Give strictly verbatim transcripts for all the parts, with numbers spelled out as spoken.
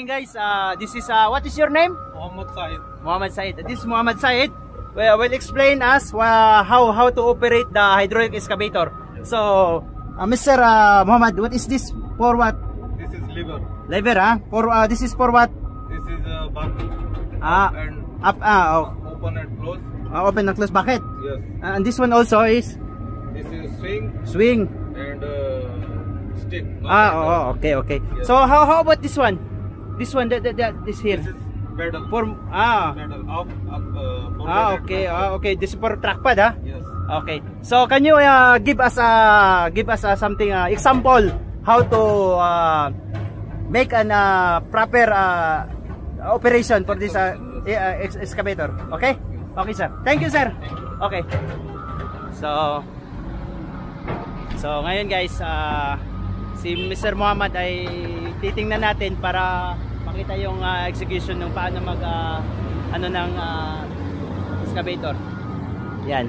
morning guys. Uh, this is uh, what is your name? Muhammad Said. Muhammad Said. This is Muhammad Said. Well, will explain us uh, how how to operate the hydraulic excavator. So, uh, Mister Uh, Muhammad, what is this for? What? This is lever. Lever, ah? For uh, this is for what? This is a uh, button. Ah, up and up, ah, oh. open and close. Uh, open and close. Bakit? Yes. Uh, and this one also is This is swing swing. and uh, stick. Ah, oh, oh, okay, okay. Yes. So how how about this one? This one, that, that, that this here. This is pedal. For ah. Pedal up, up. Uh, forward Ah, and okay. backward. Ah, okay. This is for trackpad, ah. Yes. Okay. So can you uh, give us a uh, give us uh, something uh, example how to uh, make an uh, proper uh, operation for this uh, uh, ex excavator? Okay? Okay, sir. Thank you, sir. Okay. So So ngayon guys, uh, si Mister Muhammad ay titingnan natin para makita yung uh, execution ng paano mag uh, ano ng uh, excavator. Yan.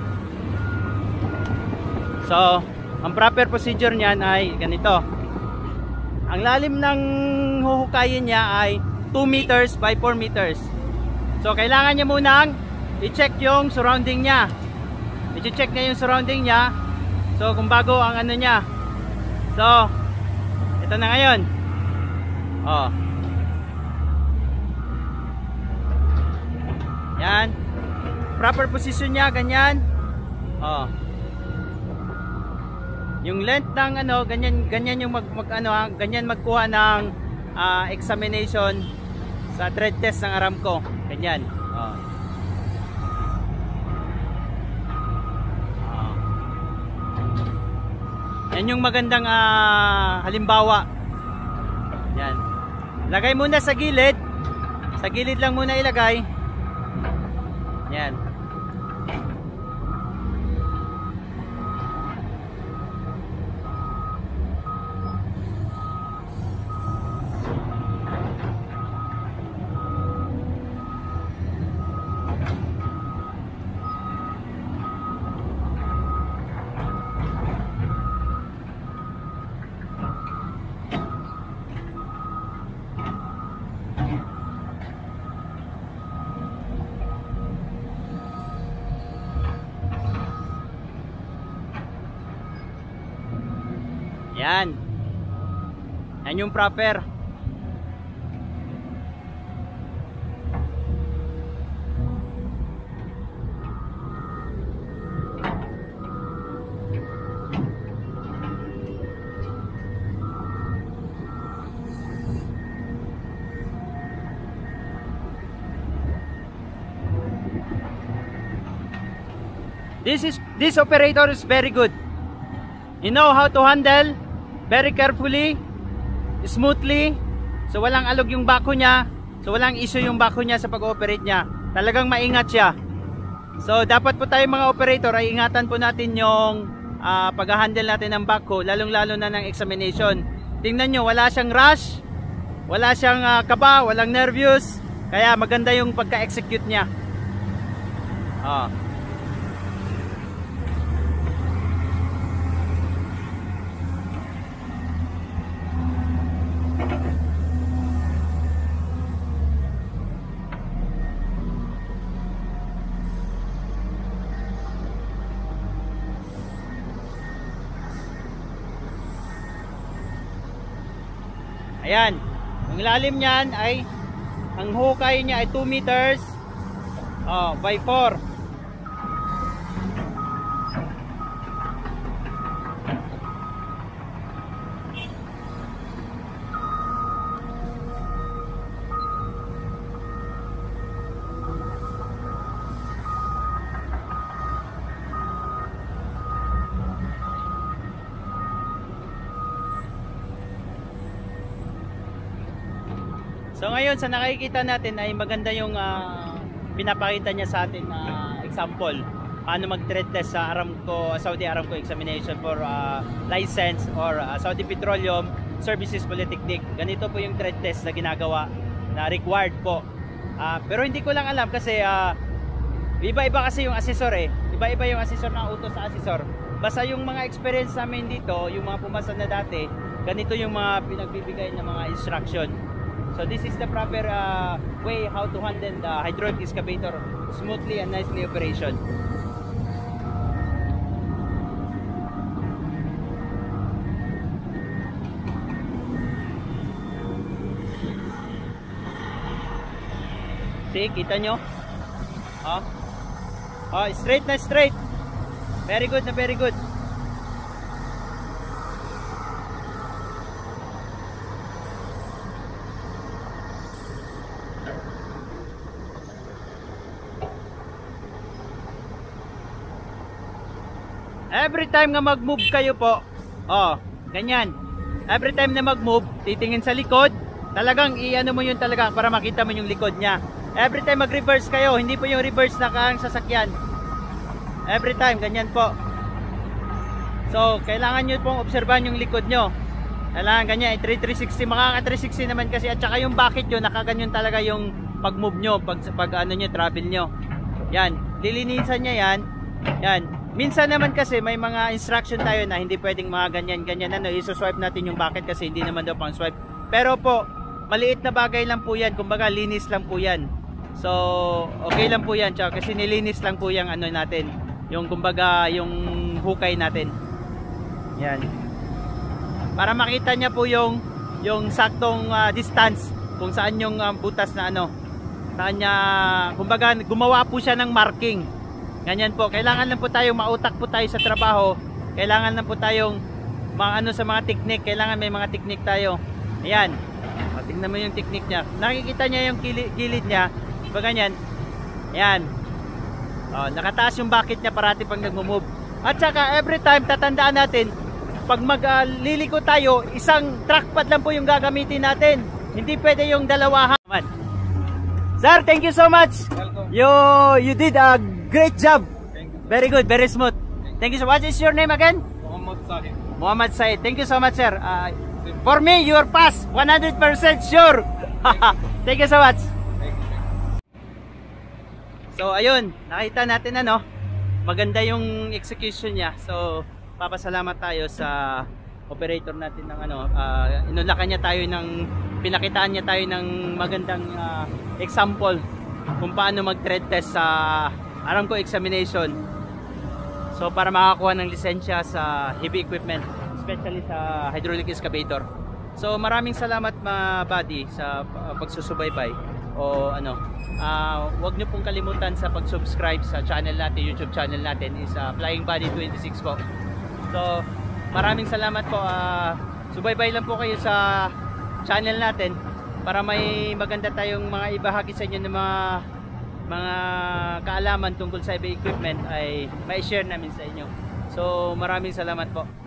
So, ang proper procedure niyan ay ganito. Ang lalim ng huhukayin niya ay two meters by four meters. So, kailangan niya munang i-check yung surrounding niya. I-check niya yung surrounding niya. So, kung bago ang ano niya. So, ito na ngayon. Oh. Yan. Proper position niya, ganyan. Oh. Yung length ng ano, ganyan ganyan yung mag, mag ano, ganyan magkuha ng uh, examination sa tread test ng Aramco. Ganyan. Oh. Oh. Yan yung magandang uh, halimbawa. Yan. Lagay muna sa gilid. Sa gilid lang muna ilagay. Yan. Yan. Yan yung proper. This is this operator is very good. You know how to handle very carefully, smoothly. So walang alog yung bako niya. So walang issue yung bako niya sa pag-ooperate niya. Talagang maingat siya. So dapat po tayo mga operator ay ingatan po natin yung uh, pag-handle natin ng bako, lalong-lalo na ng examination. Tingnan nyo, wala siyang rush, wala siyang uh, kaba, walang nervous. Kaya maganda yung pagka-execute niya. Oh. Ayan, ang lalim niyan ay, ang hukay niya ay two meters oh, by four. So ngayon sa nakikita natin ay maganda yung uh, pinapakita niya sa atin na uh, example paano mag-tread test sa Aramco, Saudi Aramco examination for uh, license or uh, Saudi Petroleum Services Polytechnic. Ganito po yung tread test na ginagawa na required po. Uh, pero hindi ko lang alam kasi uh, iba-iba kasi yung assessor eh. Iba-iba yung assessor na utos sa assessor. Basta yung mga experience namin dito, yung mga pumasa na dati, ganito yung mga pinagbibigay ng mga instruction. So this is the proper uh, way how to handle the hydraulic excavator smoothly and nicely operation. See, kita nyo? Oh. Oh, straight na straight. Very good na very good. Every time nga mag-move kayo po, oh, ganyan. Every time na mag-move, titingin sa likod, talagang i-ano mo yun talaga para makita mo yung likod niya. Every time mag-reverse kayo, hindi po yung reverse na kang sasakyan. Every time, ganyan po. So, kailangan nyo pong obserbahan yung likod nyo. Kailangan ganyan, three sixty, makaka three sixty naman kasi. At saka yung bakit nyo, nakaganyan talaga yung pag-move nyo, pag, pag ano nyo, travel nyo. Yan, lilinisan nya yan. Yan. Minsan naman kasi may mga instruction tayo na hindi pwedeng mga ganyan-ganyan. Ano, iso-swipe natin yung bakit kasi hindi naman daw pang swipe. Pero po, maliit na bagay lang po yan. Kumbaga, linis lang po yan. So, okay lang po yan. Tsaka kasi nilinis lang po yung ano natin. Yung kumbaga, yung hukay natin. Yan. Para makita niya po yung yung saktong uh, distance kung saan yung uh, butas na ano. Saan niya, kumbaga, gumawa po siya ng marking. Ganyan po. Kailangan lang po tayong mautak po tayo sa trabaho. Kailangan lang po tayong mga ano sa mga technique. Kailangan may mga technique tayo. Ayan. O, tingnan mo yung technique niya. Nakikita niya yung gilid, gilid niya. Diba ganyan? Ayan. O, nakataas yung bakit niya parati pag nagmo-move. At saka every time tatandaan natin, pag magliliko uh, tayo, isang trackpad lang po yung gagamitin natin. Hindi pwede yung dalawahan. Sir, thank you so much. Welcome. You you did a great job. Thank you. Very good, very smooth. Thank you so much. What is your name again? Muhammad Sahib. Muhammad Said. Thank you so much, sir. Uh, for me, you are pass. one hundred percent sure. Thank you so much. Thank you. So, ayun. Nakita natin ano. Maganda yung execution niya. So, papasalamat tayo sa operator natin ng ano. Uh, inulakan niya tayo ng, pinakitaan niya tayo ng magandang uh, example kung paano mag-tread test sa alam ko examination. So para makakuha ng lisensya sa heavy equipment, especially sa hydraulic excavator. So maraming salamat mga buddy sa uh, pagsusubaybay o ano. Uh, wag niyo pong kalimutan sa pag-subscribe sa channel natin, YouTube channel natin is uh, Flying Buddy twenty-six po. So maraming salamat po. Uh, subaybay lang po kayo sa channel natin para may maganda tayong mga ibahagi sa inyo ng mga mga kaalaman tungkol sa heavy equipment ay mai-share namin sa inyo. So maraming salamat po.